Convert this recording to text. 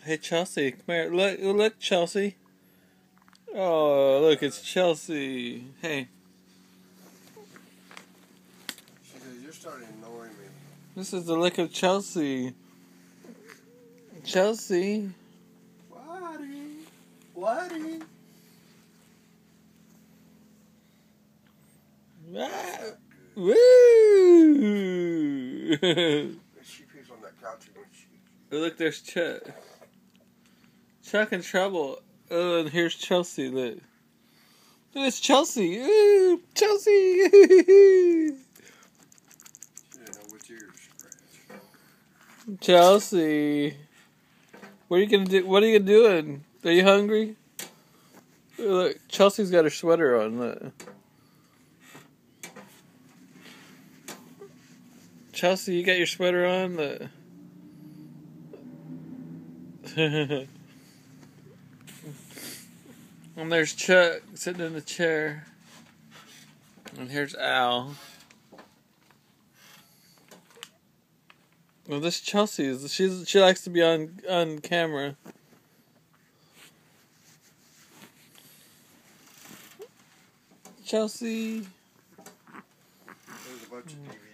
Hey Chelsea, come here. Look, Chelsea. Oh, look, it's Chelsea. Hey. She says, you're starting to annoy me. This is the look of Chelsea. Chelsea. Bloody. Ah. Woo! She pees on that couch again. Look, there's Chuck. Chuck in trouble. Oh, and here's Chelsea. Look. It's Chelsea. Ooh, Chelsea. She didn't know which ear to scratch. Chelsea. What are you gonna do? What are you doing? Are you hungry? Look, Chelsea's got her sweater on. Look. Chelsea, you got your sweater on? Look. And there's Chuck sitting in the chair. And here's Al. Well, this Chelsea she likes to be on camera. Chelsea. There's a bunch of DVDs.